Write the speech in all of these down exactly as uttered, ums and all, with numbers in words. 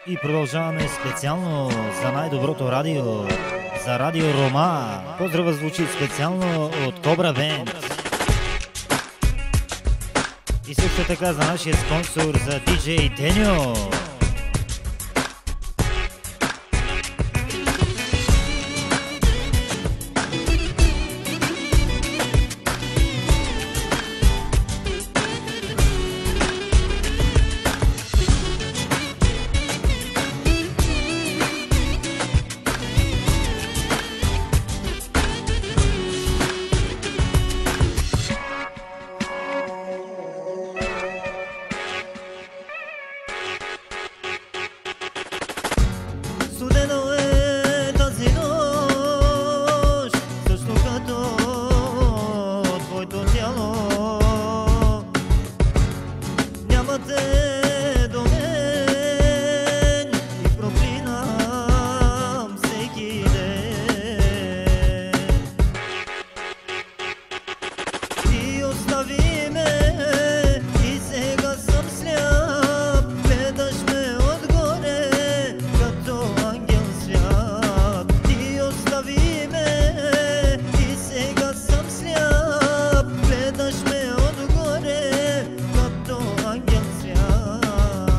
И продължаваме специално за най-доброто радио, за Радио Рома. Поздрава звучи специално от Кобра Бенд. И също така за нашия спонсор, за диджей Деньо. Студено е тази нощ, също като твоето тяло. Няма те до мен и проклинам всеки ден. Ти остави ме и сега съм сляп, гледаш ме отгоре като ангел свят. Ти остави ме и сега съм сляп, гледаш ме отгоре като ангел свят.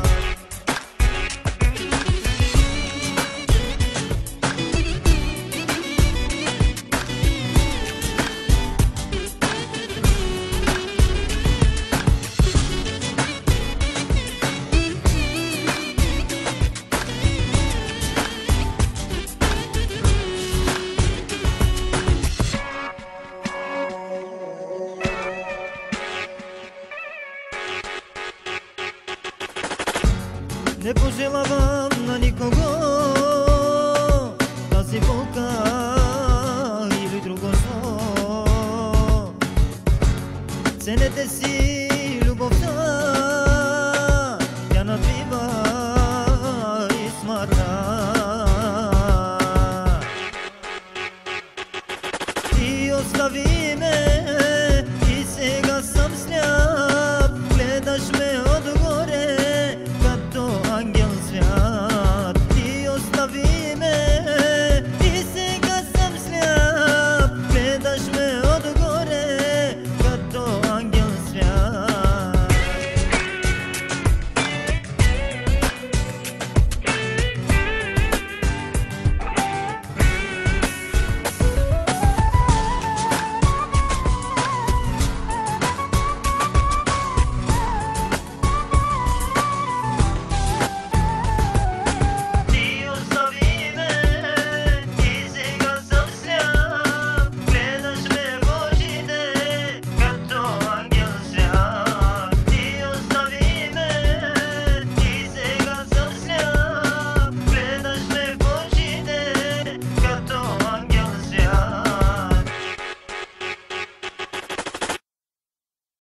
Не пожелавам на никого тази болка или друго зло. Ценете си любовта, тя надвива и смъртта. Ти остави ме